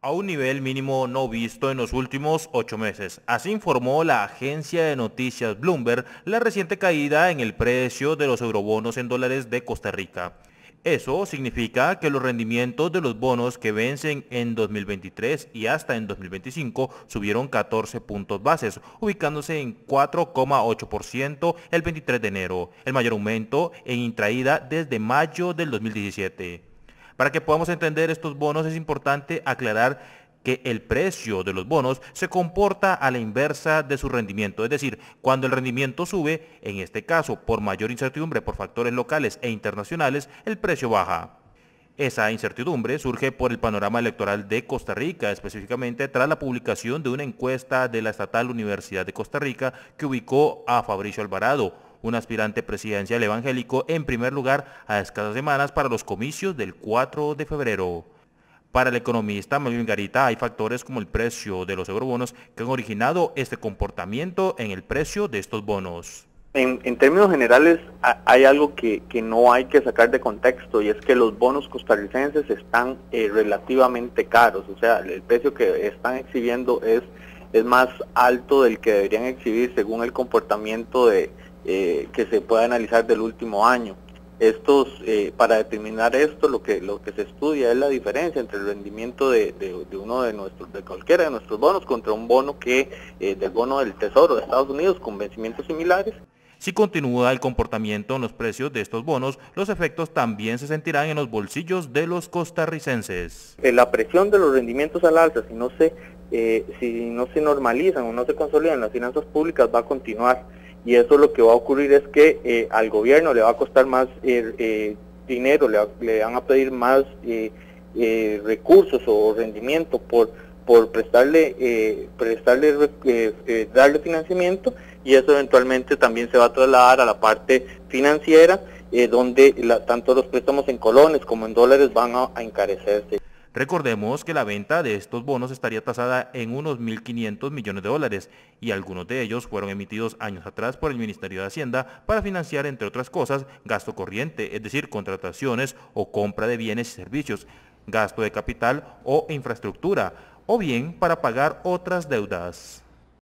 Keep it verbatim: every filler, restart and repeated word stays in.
a un nivel mínimo no visto en los últimos ocho meses. Así informó la agencia de noticias Bloomberg la reciente caída en el precio de los eurobonos en dólares de Costa Rica. Eso significa que los rendimientos de los bonos que vencen en dos mil veintitrés y hasta en dos mil veinticinco subieron catorce puntos bases, ubicándose en cuatro coma ocho por ciento el veintitrés de enero, el mayor aumento en intraída desde mayo del dos mil diecisiete. Para que podamos entender estos bonos es importante aclarar que el precio de los bonos se comporta a la inversa de su rendimiento, es decir, cuando el rendimiento sube, en este caso por mayor incertidumbre por factores locales e internacionales, el precio baja. Esa incertidumbre surge por el panorama electoral de Costa Rica, específicamente tras la publicación de una encuesta de la Estatal Universidad de Costa Rica que ubicó a Fabricio Alvarado, un aspirante presidencial evangélico, en primer lugar a escasas semanas para los comicios del cuatro de febrero. Para el economista Melvin Garita, hay factores como el precio de los eurobonos que han originado este comportamiento en el precio de estos bonos. En, en términos generales, a, hay algo que, que no hay que sacar de contexto, y es que los bonos costarricenses están eh, relativamente caros. O sea, el precio que están exhibiendo es, es más alto del que deberían exhibir según el comportamiento de, eh, que se puede analizar del último año. Estos, eh, para determinar esto, lo que lo que se estudia es la diferencia entre el rendimiento de, de, de uno de nuestros, de cualquiera de nuestros bonos contra un bono que eh, del bono del Tesoro de Estados Unidos con vencimientos similares. Si continúa el comportamiento en los precios de estos bonos, los efectos también se sentirán en los bolsillos de los costarricenses. La presión de los rendimientos al alza, si no se eh, si no se normalizan o no se consolidan las finanzas públicas, va a continuar. Y eso lo que va a ocurrir es que eh, al gobierno le va a costar más eh, eh, dinero, le, le van a pedir más eh, eh, recursos o rendimiento por por prestarle eh, prestarle eh, eh, darle financiamiento, y eso eventualmente también se va a trasladar a la parte financiera, eh, donde la, tanto los préstamos en colones como en dólares van a, a encarecerse. Recordemos que la venta de estos bonos estaría tasada en unos mil quinientos millones de dólares y algunos de ellos fueron emitidos años atrás por el Ministerio de Hacienda para financiar, entre otras cosas, gasto corriente, es decir, contrataciones o compra de bienes y servicios, gasto de capital o infraestructura, o bien para pagar otras deudas.